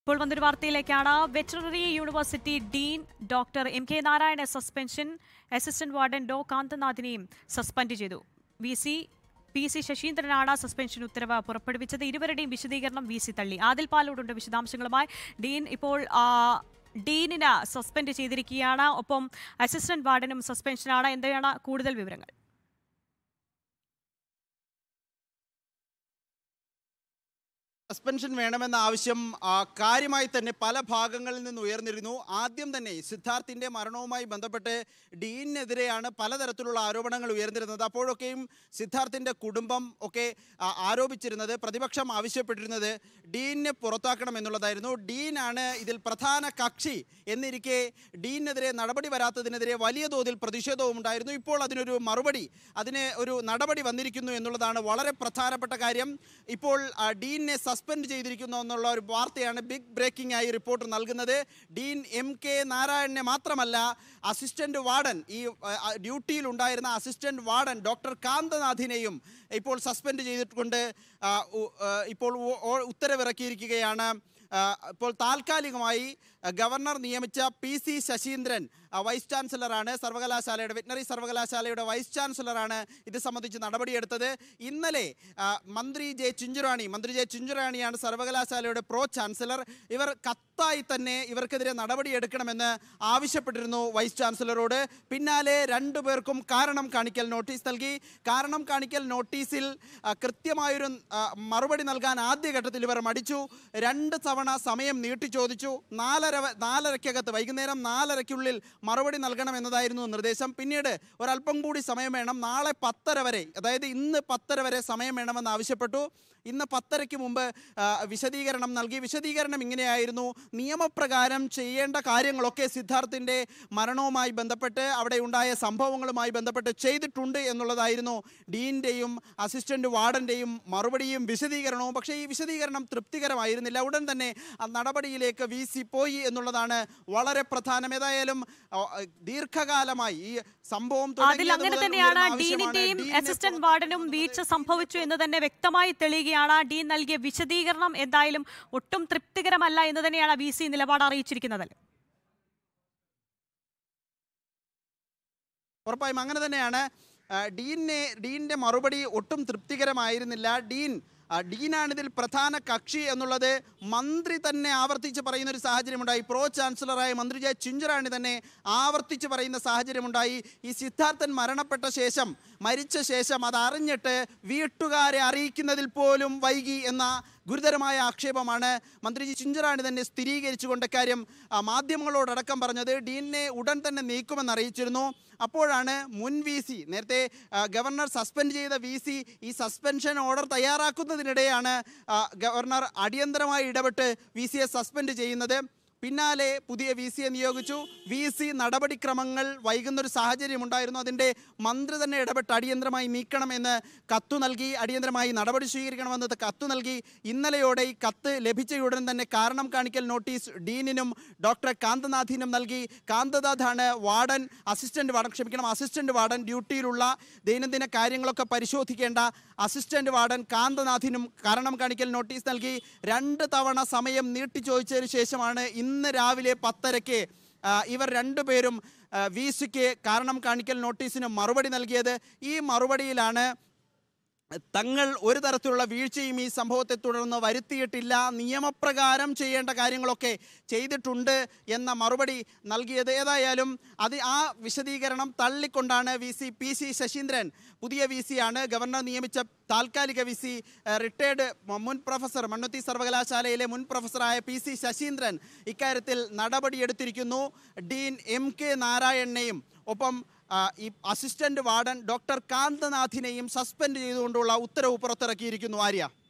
ഇപ്പോൾ വന്നൊരു വാർത്തയിലേക്കാണ്. Veterinary university dean doctor M K. Narayana suspension, assistant warden Dr കാന്തനാഥിനെയും സസ്പെൻഡ് ചെയ്തു. പി.സി. ശശീന്ദ്രനാണ് സസ്പെൻഷൻ ഉത്തരവ് പുറപ്പെടുവിച്ചത്. ഇരുവരുടെയും വിശദീകരണം വി.സി. തള്ളി. ആദിൽ പാലോടുണ്ട് വിശദാംശങ്ങളുമായി. ഡീൻ ഇപ്പോൾ ഡീനിന് സസ്പെൻഡ് ചെയ്തിരിക്കുകയാണ്. ഒപ്പം അസിസ്റ്റന്റ് വാർഡനും സസ്പെൻഷനാണ്. എന്താണ് കൂടുതൽ വിവരങ്ങൾ? സസ്പെൻഷൻ വേണമെന്ന ആവശ്യം കാര്യമായി തന്നെ പല ഭാഗങ്ങളിൽ നിന്ന് ഉയർന്നിരുന്നു. ആദ്യം തന്നെ സിദ്ധാർത്ഥിൻ്റെ മരണവുമായി ബന്ധപ്പെട്ട് ഡീനിനെതിരെയാണ് പലതരത്തിലുള്ള ആരോപണങ്ങൾ ഉയർന്നിരുന്നത്. അപ്പോഴൊക്കെയും സിദ്ധാർത്ഥിൻ്റെ കുടുംബം ഒക്കെ ആരോപിച്ചിരുന്നത്, പ്രതിപക്ഷം ആവശ്യപ്പെട്ടിരുന്നത് ഡീനിനെ പുറത്താക്കണം എന്നുള്ളതായിരുന്നു. ഡീനാണ് ഇതിൽ പ്രധാന കക്ഷി എന്നിരിക്കെ ഡീനെതിരെ നടപടി വരാത്തതിനെതിരെ വലിയ തോതിൽ പ്രതിഷേധവും ഉണ്ടായിരുന്നു. ഇപ്പോൾ അതിനൊരു മറുപടി, അതിന് ഒരു നടപടി വന്നിരിക്കുന്നു എന്നുള്ളതാണ് വളരെ പ്രധാനപ്പെട്ട കാര്യം. ഇപ്പോൾ ഡീനെ സസ്പെൻഡ് ചെയ്തിരിക്കുന്നു എന്നുള്ള ഒരു വാർത്തയാണ് ബിഗ് ബ്രേക്കിംഗ് ആയി റിപ്പോർട്ട് നൽകുന്നത്. Dean M. നാരായണനെ മാത്രമല്ല, അസിസ്റ്റന്റ് വാർഡൻ, ഈ ഡ്യൂട്ടിയിൽ ഉണ്ടായിരുന്ന അസിസ്റ്റന്റ് വാർഡൻ ഡോക്ടർ കാന്തനാഥിനെയും ഇപ്പോൾ സസ്പെൻഡ് ചെയ്തിട്ടുണ്ട്. ഇപ്പോൾ ഉത്തരവിറക്കിയിരിക്കുകയാണ്. ഇപ്പോൾ താൽക്കാലികമായി ഗവർണർ നിയമിച്ച പി.സി. ശശീന്ദ്രൻ വൈസ് ചാൻസലറാണ്, സർവകലാശാലയുടെ വെറ്റിനറി സർവകലാശാലയുടെ വൈസ് ചാൻസലറാണ് ഇത് സംബന്ധിച്ച് നടപടിയെടുത്തത്. ഇന്നലെ മന്ത്രി ജെ ചിഞ്ചുറാണിയാണ് സർവകലാശാലയുടെ പ്രോ ചാൻസലർ. ഇവർ കത്തായി തന്നെ ഇവർക്കെതിരെ നടപടിയെടുക്കണമെന്ന് ആവശ്യപ്പെട്ടിരുന്നു വൈസ് ചാൻസലറോട്. പിന്നാലെ രണ്ടുപേർക്കും കാരണം കാണിക്കൽ നോട്ടീസ് നൽകി. കാരണം കാണിക്കൽ നോട്ടീസിൽ കൃത്യമായൊരു മറുപടി നൽകാൻ ആദ്യഘട്ടത്തിൽ ഇവർ മടിച്ചു. 2 തവണ സമയം നീട്ടി ചോദിച്ചു. 4:30 വൈകുന്നേരം 4:30 മറുപടി നൽകണമെന്നതായിരുന്നു നിർദ്ദേശം. പിന്നീട് ഒരല്പം കൂടി സമയം വേണം, നാളെ 10:30 വരെ, അതായത് ഇന്ന് 10:30 വരെ സമയം വേണമെന്ന് ആവശ്യപ്പെട്ടു. ഇന്ന് 10:30 മുമ്പ് വിശദീകരണം നൽകി. വിശദീകരണം ഇങ്ങനെയായിരുന്നു: നിയമപ്രകാരം ചെയ്യേണ്ട കാര്യങ്ങളൊക്കെ സിദ്ധാർത്ഥിൻ്റെ മരണവുമായി ബന്ധപ്പെട്ട് അവിടെ ഉണ്ടായ സംഭവങ്ങളുമായി ബന്ധപ്പെട്ട് ചെയ്തിട്ടുണ്ട് എന്നുള്ളതായിരുന്നു ഡീൻ്റെയും അസിസ്റ്റന്റ് വാർഡൻ്റെയും മറുപടിയും വിശദീകരണവും. പക്ഷേ ഈ വിശദീകരണം തൃപ്തികരമായിരുന്നില്ല. ഉടൻ തന്നെ നടപടിയിലേക്ക് വി.സി. പോയി എന്നുള്ളതാണ് വളരെ പ്രധാനം. ഏതായാലും ദീർഘകാലമായി ഈ സംഭവം അങ്ങനെ തന്നെയാണ്. ഡീനിന്റെയും അസിസ്റ്റന്റ് വാർഡനും വീഴ്ച സംഭവിച്ചു എന്ന് തന്നെ വ്യക്തമായി തെളിയുകയാണ്. ഡീൻ നൽകിയ വിശദീകരണം എന്തായാലും ഒട്ടും തൃപ്തികരമല്ല എന്ന് തന്നെയാണ് വി.സി. നിലപാട് അറിയിച്ചിരിക്കുന്നത്. ഉറപ്പായും അങ്ങനെ തന്നെയാണ്. ഡീനിന്റെ മറുപടി ഒട്ടും തൃപ്തികരമായിരുന്നില്ല. ഡീനാണിതിൽ പ്രധാന കക്ഷി എന്നുള്ളത് മന്ത്രി തന്നെ ആവർത്തിച്ച് പറയുന്ന ഒരു സാഹചര്യമുണ്ടായി. പ്രോ ചാൻസലറായ മന്ത്രി ജെ ചിഞ്ചുറാണി തന്നെ ആവർത്തിച്ച് പറയുന്ന സാഹചര്യമുണ്ടായി. ഈ സിദ്ധാർത്ഥൻ മരിച്ച ശേഷം അതറിഞ്ഞിട്ട് വീട്ടുകാരെ അറിയിക്കുന്നതിൽ പോലും വൈകി എന്ന ഗുരുതരമായ ആക്ഷേപമാണ് മന്ത്രി ജി ചിഞ്ചുറാണി തന്നെ സ്ഥിരീകരിച്ചുകൊണ്ട് കാര്യം മാധ്യമങ്ങളോടടക്കം പറഞ്ഞത്. ഡീനിനെ ഉടൻ തന്നെ നീക്കുമെന്ന് അറിയിച്ചിരുന്നു. അപ്പോഴാണ് മുൻ വി.സി., നേരത്തെ ഗവർണർ സസ്പെൻഡ് ചെയ്ത വി.സി. ഈ സസ്പെൻഷൻ ഓർഡർ തയ്യാറാക്കുന്നതിനിടെയാണ് ഗവർണർ അടിയന്തരമായി ഇടപെട്ട് വി.സിയെ സസ്പെൻഡ് ചെയ്യുന്നത്. പിന്നാലെ പുതിയ വി.സിയെ നിയോഗിച്ചു. വി.സി. നടപടിക്രമങ്ങൾ വൈകുന്നൊരു സാഹചര്യമുണ്ടായിരുന്നു. അതിൻ്റെ മന്ത്രി തന്നെ ഇടപെട്ട് അടിയന്തരമായി നീക്കണമെന്ന് കത്തു നൽകി, അടിയന്തരമായി നടപടി സ്വീകരിക്കണമെന്ന് കത്തു നൽകി. ഇന്നലെയോടെ ഈ കത്ത് ലഭിച്ചയുടൻ തന്നെ കാരണം കാണിക്കൽ നോട്ടീസ് ഡീനിനും ഡോക്ടർ കാന്തനാഥിനും നൽകി. കാന്തനാഥാണ് അസിസ്റ്റന്റ് വാർഡൻ, ഡ്യൂട്ടിയിലുള്ള ദൈനംദിന കാര്യങ്ങളൊക്കെ പരിശോധിക്കേണ്ട അസിസ്റ്റന്റ് വാർഡൻ കാന്തനാഥിനും കാരണം കാണിക്കൽ നോട്ടീസ് നൽകി. 2 തവണ സമയം നീട്ടി ചോദിച്ചതിന് ശേഷമാണ് ഇന്ന് രാവിലെ 10:30 ഇവർ രണ്ടുപേരും വി.സിക്ക് കാരണം കാണിക്കൽ നോട്ടീസിന് മറുപടി നൽകിയത്. ഈ മറുപടിയിലാണ് തങ്ങൾ ഒരു തരത്തിലുള്ള വീഴ്ചയും ഈ സംഭവത്തെ തുടർന്ന് വരുത്തിയിട്ടില്ല, നിയമപ്രകാരം ചെയ്യേണ്ട കാര്യങ്ങളൊക്കെ ചെയ്തിട്ടുണ്ട് എന്ന മറുപടി നൽകിയത്. ഏതായാലും ആ വിശദീകരണം തള്ളിക്കൊണ്ടാണ് വി.സി. പി.സി. ശശീന്ദ്രൻ, പുതിയ വി.സിയാണ്, ഗവർണർ നിയമിച്ച താൽക്കാലിക വി.സി. റിട്ടയർഡ് മുൻ പ്രൊഫസർ, മണ്ണുത്തി സർവകലാശാലയിലെ മുൻ പ്രൊഫസറായ പി.സി. ശശീന്ദ്രൻ ഇക്കാര്യത്തിൽ നടപടിയെടുത്തിരിക്കുന്നു. ഡീൻ എം.കെ. നാരായണനെയും ഒപ്പം ഈ അസിസ്റ്റന്റ് വാർഡൻ ഡോക്ടർ കാന്തനാഥിനെയും സസ്പെൻഡ് ചെയ്തുകൊണ്ടുള്ള ഉത്തരവ് പുറത്തിറക്കിയിരിക്കുന്നു. ആര്യ.